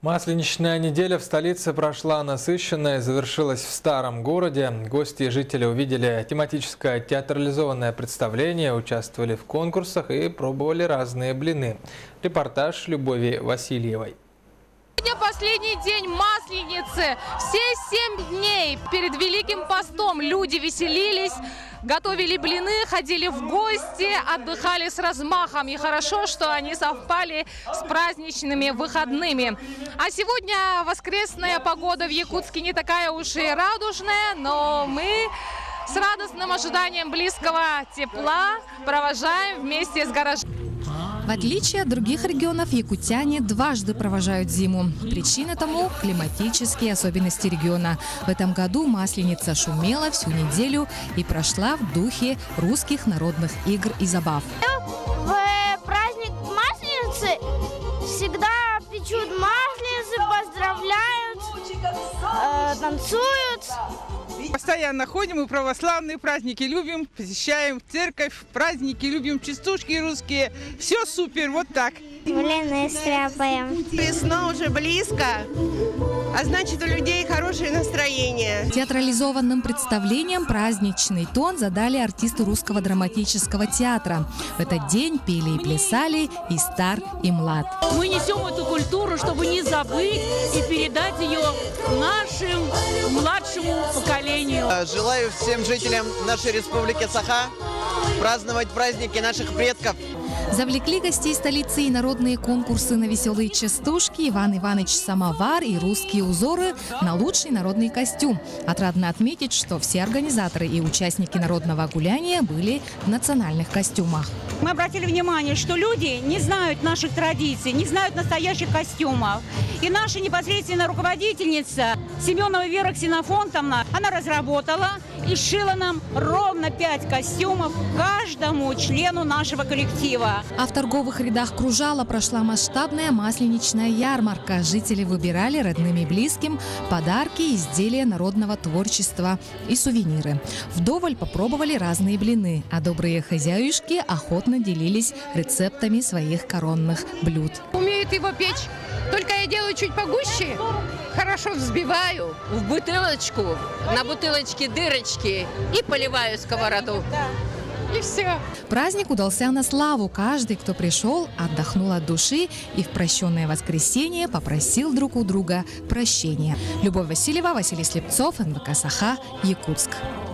Масленичная неделя в столице прошла насыщенно и завершилась в Старом городе. Гости и жители увидели тематическое театрализованное представление, участвовали в конкурсах и пробовали разные блины. Репортаж Любови Васильевой. Сегодня последний день Масленицы. Все 7 дней перед Великим постом люди веселились, готовили блины, ходили в гости, отдыхали с размахом. И хорошо, что они совпали с праздничными выходными. А сегодня воскресная погода в Якутске не такая уж и радужная, но мы с радостным ожиданием близкого тепла провожаем вместе с горожанами. В отличие от других регионов, якутяне дважды провожают зиму. Причина тому – климатические особенности региона. В этом году Масленица шумела всю неделю и прошла в духе русских народных игр и забав. В праздник Масленицы всегда печут масленицы, поздравляют, танцуют. Постоянно ходим, мы православные, праздники любим, посещаем церковь, праздники любим, частушки русские. Все супер, вот так. Блины стряпаем. Весна уже близко, а значит, у людей хорошее настроение. Театрализованным представлением праздничный тон задали артисты Русского драматического театра. В этот день пели и плясали и стар, и млад. Мы несем эту культуру, чтобы не забыть и передать ее нашим младшему поколению. Желаю всем жителям нашей республики Саха праздновать праздники наших предков. Завлекли гостей столицы и народные конкурсы на веселые частушки, Иван Иванович самовар и русские узоры на лучший народный костюм. Отрадно отметить, что все организаторы и участники народного гуляния были в национальных костюмах. Мы обратили внимание, что люди не знают наших традиций, не знают настоящих костюмов. И наша непосредственная руководительница Семенова Вера Ксенофонтовна, она разработала и сшила нам ровно 5 костюмов каждому члену нашего коллектива. А в торговых рядах Кружала прошла масштабная масленичная ярмарка. Жители выбирали родным и близким подарки, изделия народного творчества и сувениры. Вдоволь попробовали разные блины, а добрые хозяюшки охотно делились рецептами своих коронных блюд. Умеют его печь, только я делаю чуть погуще, хорошо взбиваю в бутылочку, на бутылочке дырочки и поливаю сковороду. И все. Праздник удался на славу. Каждый, кто пришел, отдохнул от души и в прощенное воскресенье попросил друг у друга прощения. Любовь Васильева, Василий Слепцов, НВК Саха, Якутск.